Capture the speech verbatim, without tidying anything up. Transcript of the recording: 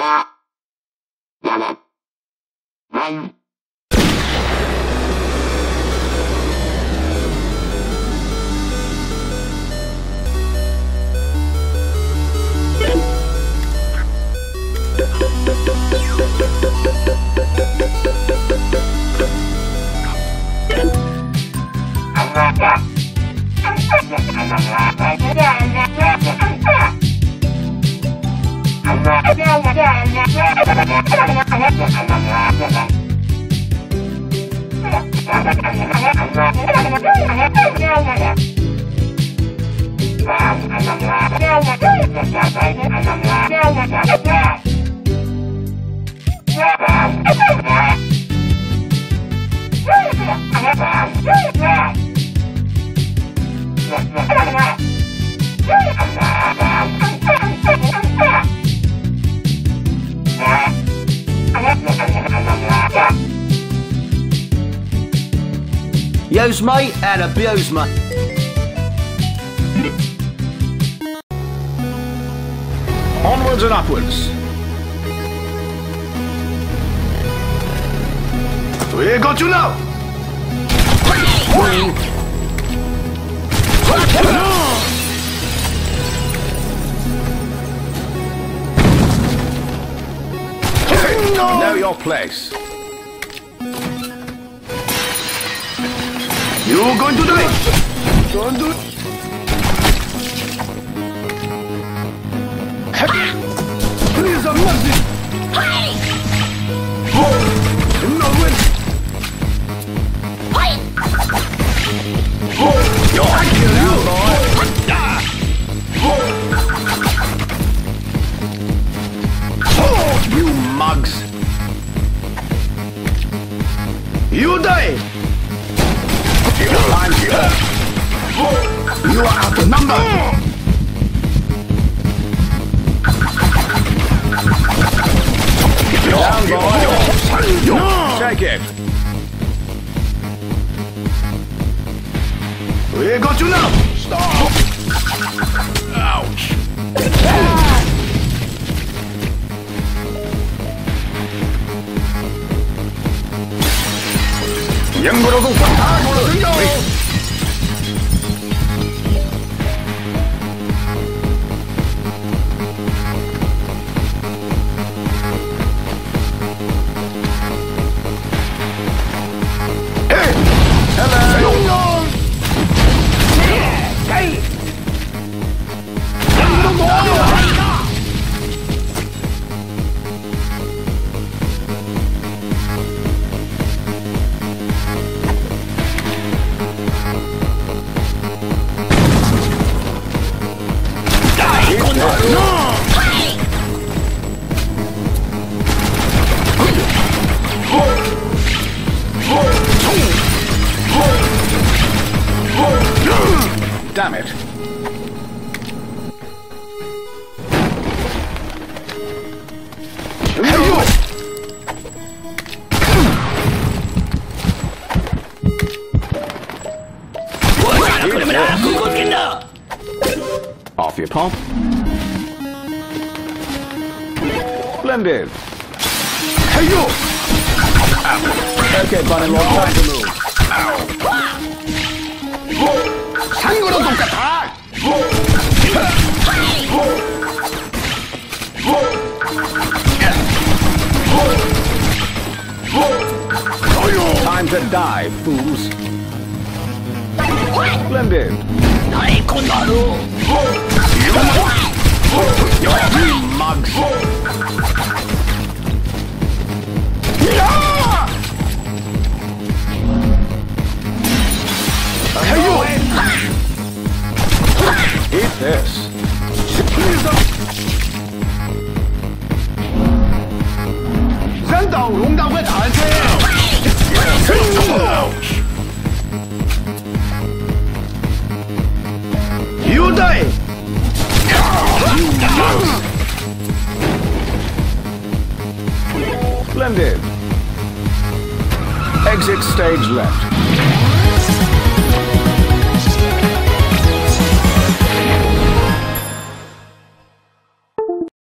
Use me and abuse me. Onwards and upwards. We got you now. Know your place. You're going to die! Don't do it! Please have mercy! No way! You're kill you, boy! You mugs! You die! Time's up. You are out of number. Down, boy. No. Take it. We got you now. Stop. Ouch. Young brother, damn it. Hey, you! Off your pump. Splendid. Hey, you! Okay, Bunny, long time to move. 상으로 똑같아. Time to die, fools. Splendid. You mugs. Hey, you! Eat this. You die! Splendid. Exit stage left.